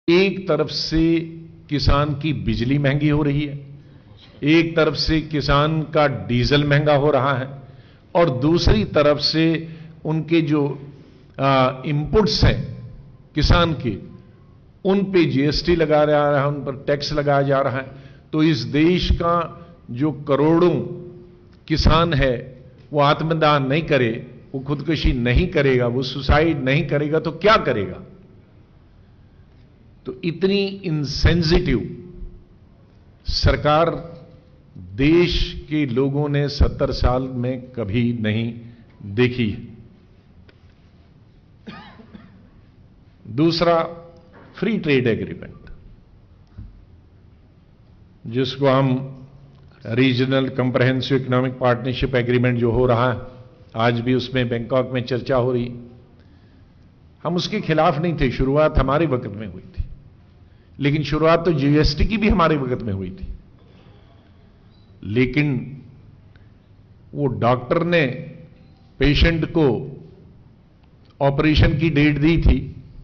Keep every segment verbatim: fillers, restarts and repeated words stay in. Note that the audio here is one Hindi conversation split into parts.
एक तरफ से किसान की बिजली महंगी हो रही है, एक तरफ से किसान का डीजल महंगा हो रहा है, और दूसरी तरफ से उनके जो इनपुट्स हैं किसान के, उन पे जीएसटी लगाया जा रहा है, उन पर टैक्स लगाया जा रहा है। तो इस देश का जो करोड़ों किसान है वो आत्मदाह नहीं करे, वो खुदकुशी नहीं करेगा, वो सुसाइड नहीं करेगा तो क्या करेगा? तो इतनी इनसेंसिटिव सरकार देश के लोगों ने सत्तर साल में कभी नहीं देखी है। दूसरा, फ्री ट्रेड एग्रीमेंट, जिसको हम regional comprehensive economic partnership agreement जो हो रहा है, आज भी उसमें बैंकॉक में चर्चा हो रही। हम उसके खिलाफ नहीं थे, शुरुआत हमारे वक्त में हुई थी, लेकिन शुरुआत तो जीएसटी की भी हमारे वक्त में हुई थी। लेकिन वो डॉक्टर ने पेशेंट को ऑपरेशन की डेट दी थी,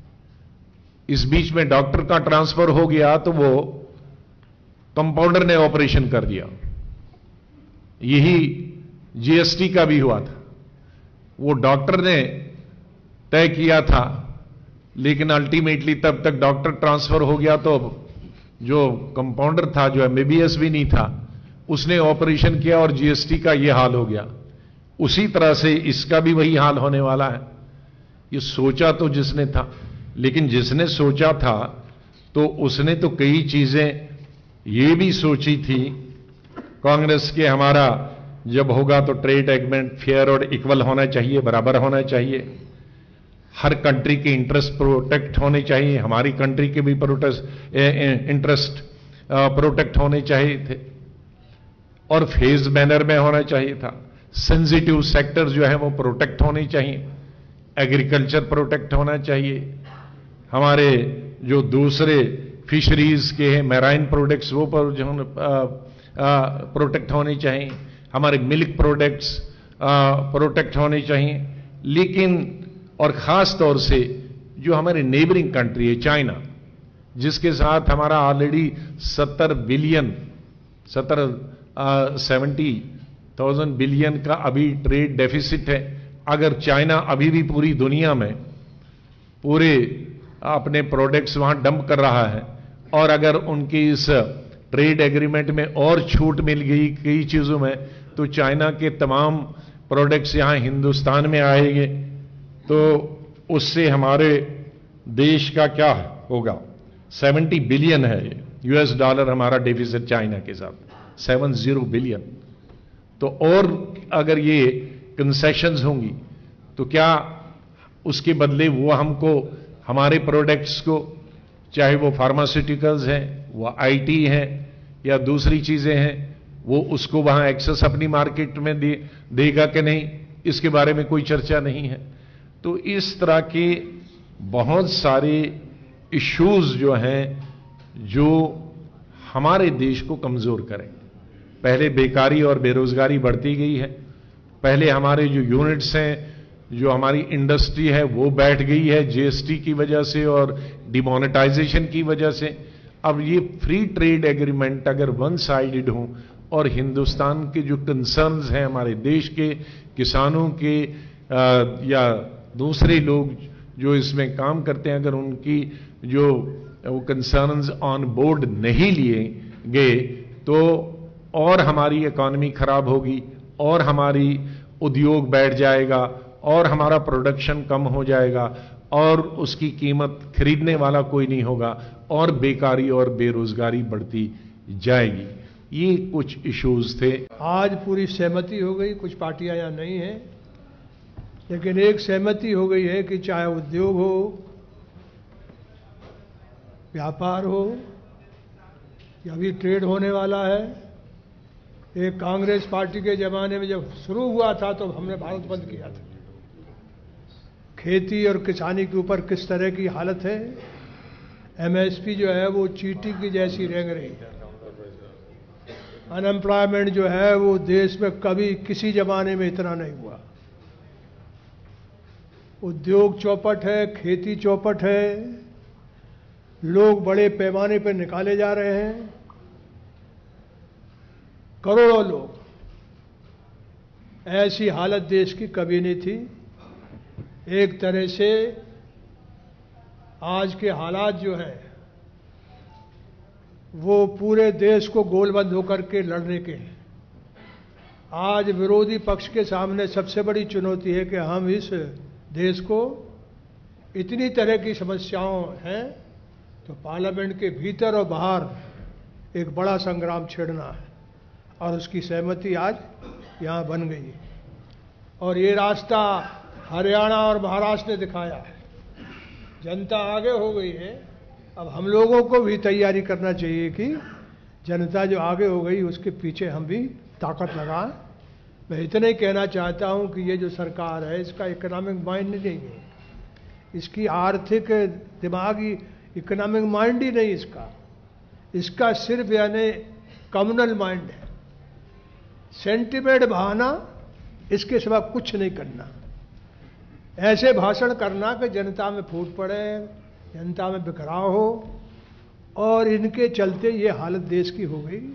इस बीच में डॉक्टर का ट्रांसफर हो गया तो वो कंपाउंडर ने ऑपरेशन कर दिया। यही जीएसटी का भी हुआ था, वो डॉक्टर ने तय किया था, लेकिन अल्टीमेटली तब तक डॉक्टर ट्रांसफर हो गया तो जो कंपाउंडर था, जो एमबीबीएस भी नहीं था, उसने ऑपरेशन किया और जीएसटी का यह हाल हो गया। उसी तरह से इसका भी वही हाल होने वाला है। ये सोचा तो जिसने था, लेकिन जिसने सोचा था तो उसने तो कई चीजें ये भी सोची थी। कांग्रेस के हमारा जब होगा तो ट्रेड एग्रीमेंट फेयर और इक्वल होना चाहिए, बराबर होना चाहिए, हर कंट्री के इंटरेस्ट प्रोटेक्ट होने चाहिए, हमारी कंट्री के भी प्रोटेस्ट इंटरेस्ट प्रोटेक्ट होने चाहिए थे, और फेज मैनर में होना चाहिए था। सेंसिटिव सेक्टर जो है वो प्रोटेक्ट होने चाहिए, एग्रीकल्चर प्रोटेक्ट होना चाहिए, हमारे जो दूसरे फिशरीज के हैं मैराइन प्रोडक्ट्स वो पर जो प्रोटेक्ट होने चाहिए, हमारे मिल्क प्रोडक्ट्स प्रोटेक्ट होने चाहिए। लेकिन और खास तौर से जो हमारे नेबरिंग कंट्री है चाइना, जिसके साथ हमारा ऑलरेडी सत्तर बिलियन सत्तर सेवेंटी थाउजेंड बिलियन का अभी ट्रेड डेफिसिट है। अगर चाइना अभी भी पूरी दुनिया में पूरे अपने प्रोडक्ट्स वहां डंप कर रहा है, और अगर उनकी इस ट्रेड एग्रीमेंट में और छूट मिल गई कई चीजों में, तो चाइना के तमाम प्रोडक्ट्स यहां हिंदुस्तान में आएंगे, तो उससे हमारे देश का क्या होगा? सत्तर बिलियन है यूएस डॉलर हमारा डेफिसिट चाइना के साथ, सेवन जीरो बिलियन। तो और अगर ये कंसेशंस होंगी तो क्या उसके बदले वो हमको हमारे प्रोडक्ट्स को, चाहे वो फार्मास्यूटिकल्स हैं, वो आईटी हैं या दूसरी चीजें हैं, वो उसको वहां एक्सेस अपनी मार्केट में दे, देगा कि नहीं, इसके बारे में कोई चर्चा नहीं है। तो इस तरह के बहुत सारे इश्यूज जो हैं जो हमारे देश को कमजोर करें। पहले बेकारी और बेरोजगारी बढ़ती गई है, पहले हमारे जो यूनिट्स हैं, जो हमारी इंडस्ट्री है वो बैठ गई है जीएसटी की वजह से और डिमोनेटाइजेशन की वजह से। अब ये फ्री ट्रेड एग्रीमेंट अगर वन साइडेड हो और हिंदुस्तान के जो कंसर्न्स हैं हमारे देश के किसानों के आ, या दूसरे लोग जो इसमें काम करते हैं, अगर उनकी जो वो कंसर्न्स ऑन बोर्ड नहीं लिए गए तो और हमारी इकॉनमी खराब होगी, और हमारी उद्योग बैठ जाएगा, और हमारा प्रोडक्शन कम हो जाएगा, और उसकी कीमत खरीदने वाला कोई नहीं होगा, और बेकारी और बेरोजगारी बढ़ती जाएगी। ये कुछ इश्यूज थे। आज पूरी सहमति हो गई, कुछ पार्टियां यहां नहीं हैं, लेकिन एक सहमति हो गई है कि चाहे उद्योग हो, व्यापार हो, या अभी ट्रेड होने वाला है। एक कांग्रेस पार्टी के जमाने में जब शुरू हुआ था तो हमने भारत बंद किया था। खेती और किसानी के ऊपर किस तरह की हालत है, एमएसपी जो है वो चींटी की जैसी रेंग रही है। अनएम्प्लॉयमेंट जो है वो देश में कभी किसी जमाने में इतना नहीं हुआ। उद्योग चौपट है, खेती चौपट है, लोग बड़े पैमाने पर निकाले जा रहे हैं, करोड़ों लोग। ऐसी हालत देश की कभी नहीं थी। एक तरह से आज के हालात जो हैं वो पूरे देश को गोलबंद होकर के लड़ने के हैं। आज विरोधी पक्ष के सामने सबसे बड़ी चुनौती है कि हम इस देश को, इतनी तरह की समस्याओं हैं तो पार्लियामेंट के भीतर और बाहर एक बड़ा संग्राम छेड़ना है, और उसकी सहमति आज यहाँ बन गई है। और ये रास्ता हरियाणा और महाराष्ट्र ने दिखाया है। जनता आगे हो गई है। अब हम लोगों को भी तैयारी करना चाहिए कि जनता जो आगे हो गई उसके पीछे हम भी ताकत लगाएं। मैं इतना ही कहना चाहता हूं कि ये जो सरकार है इसका इकोनॉमिक माइंड नहीं है, इसकी आर्थिक दिमागी इकोनॉमिक माइंड ही नहीं इसका इसका सिर्फ यानी कम्युनल माइंड है। सेंटिमेंट बहाना, इसके सिवा कुछ नहीं करना। ऐसे भाषण करना कि जनता में फूट पड़े, जनता में बिखराव हो, और इनके चलते ये हालत देश की हो गई।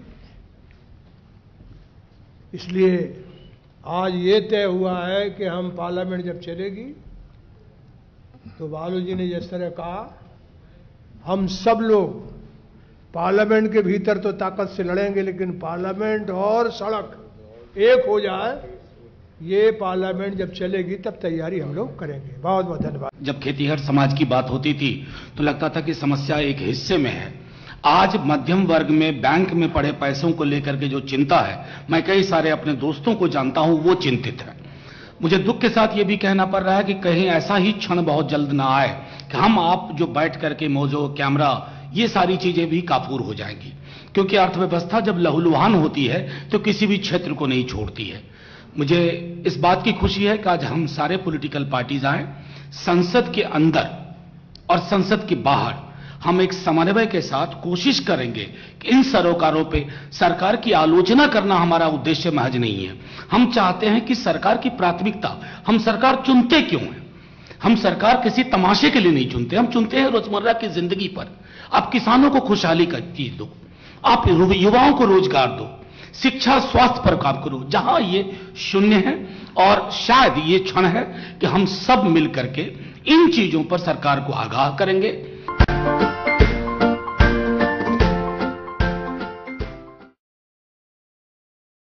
इसलिए आज ये तय हुआ है कि हम पार्लियामेंट जब चलेगी तो बालू जी ने जिस तरह कहा, हम सब लोग पार्लियामेंट के भीतर तो ताकत से लड़ेंगे, लेकिन पार्लियामेंट और सड़क एक हो जाए, ये पार्लियामेंट जब चलेगी तब तैयारी हम लोग करेंगे। बहुत बहुत धन्यवाद। जब खेतीहर समाज की बात होती थी तो लगता था कि समस्या एक हिस्से में है। आज मध्यम वर्ग में बैंक में पड़े पैसों को लेकर के जो चिंता है, मैं कई सारे अपने दोस्तों को जानता हूं, वो चिंतित है। मुझे दुख के साथ ये भी कहना पड़ रहा है कि कहीं ऐसा ही क्षण बहुत जल्द ना आए कि हम आप जो बैठ करके मौजो, कैमरा, ये सारी चीजें भी काफूर हो जाएंगी। क्योंकि अर्थव्यवस्था जब लहूलुहान होती है तो किसी भी क्षेत्र को नहीं छोड़ती है। मुझे इस बात की खुशी है कि आज हम सारे पॉलिटिकल पार्टीज आए, संसद के अंदर और संसद के बाहर हम एक समन्वय के साथ कोशिश करेंगे कि इन सरोकारों पे सरकार की आलोचना करना हमारा उद्देश्य महज नहीं है। हम चाहते हैं कि सरकार की प्राथमिकता, हम सरकार चुनते क्यों हैं? हम सरकार किसी तमाशे के लिए नहीं चुनते, हम चुनते हैं रोजमर्रा की जिंदगी पर। आप किसानों को खुशहाली का चीज दो, आप युवाओं को रोजगार दो, शिक्षा स्वास्थ्य पर काम करो, जहां ये शून्य है। और शायद ये क्षण है कि हम सब मिलकर के इन चीजों पर सरकार को आगाह करेंगे।